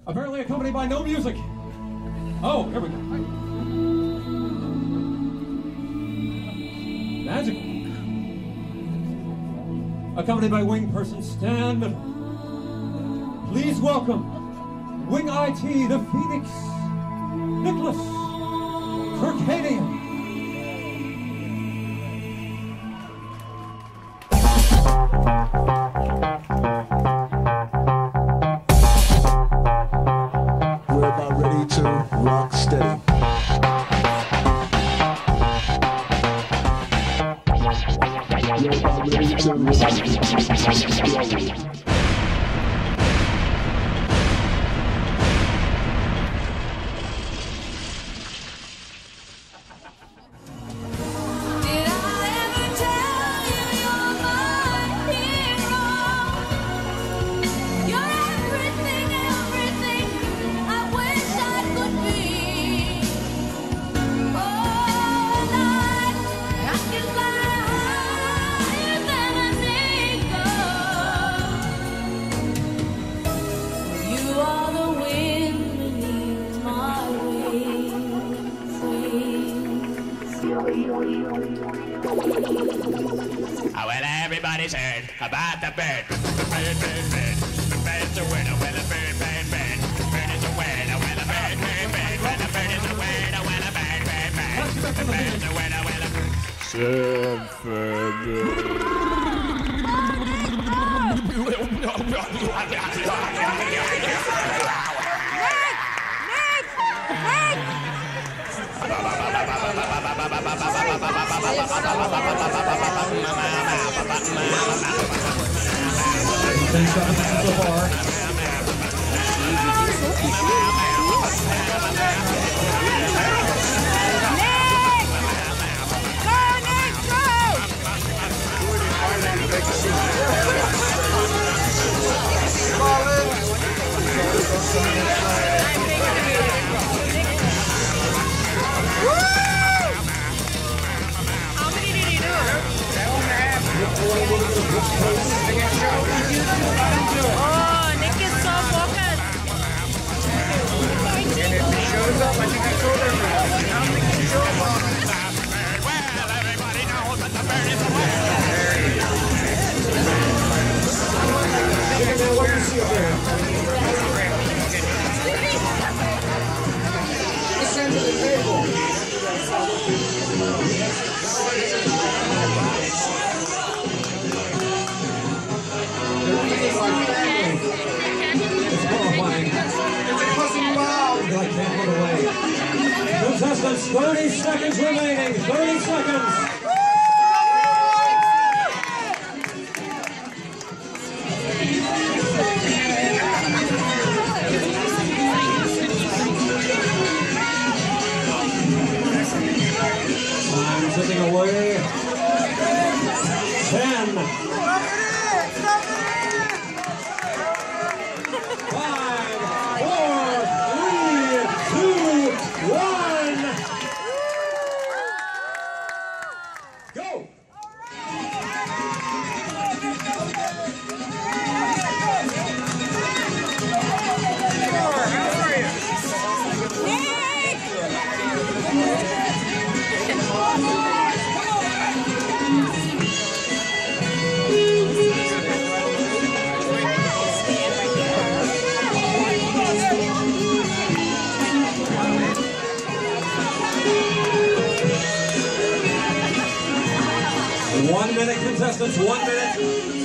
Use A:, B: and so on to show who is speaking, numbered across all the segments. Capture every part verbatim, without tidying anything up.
A: apparently accompanied by no music. Oh, here we go. Magical. Accompanied by wing person Stan Middle. Please welcome Wing I T, the Phoenix, Nicholas Kirkadian.
B: We're about ready to rock steady. We're about ready to rock steady.
C: Oh, well, everybody's heard about the bird. Bird, bird, bird. The bird's a winner, well, a bird, bird, bird. The bird is a winner, well, a bird, bird, bird. Well, the bird is a winner, well, a bird, bird, bird. The bird's a winner, well, a bird.
A: Ten seconds so far.
D: Oh, Nick is so focused.
E: And if he shows up, I think I told everyone. I don't think he shows up.
C: Well, everybody knows that the bird is a winner.
A: What do you see up there?
B: Descend to the table.
A: Contestants, thirty seconds remaining. thirty seconds. Time ticking away. Ten. Five, four, three, two, one. Go! One minute, contestants, one minute.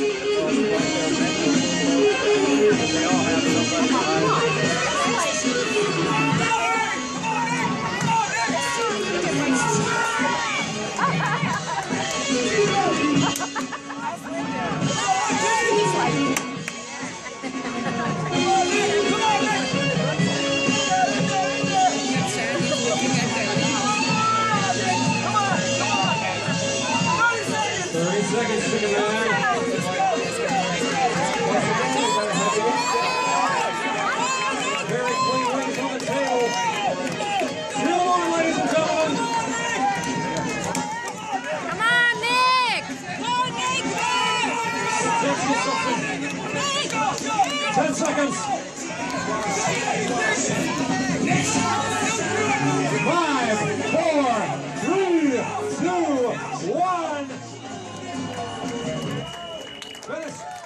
A: thirty seconds to go down. Very clean wings on the table. Still on, ladies and gentlemen.
D: Come on, Nick! Go, Nick!
A: sixty seconds. ten seconds. Finish.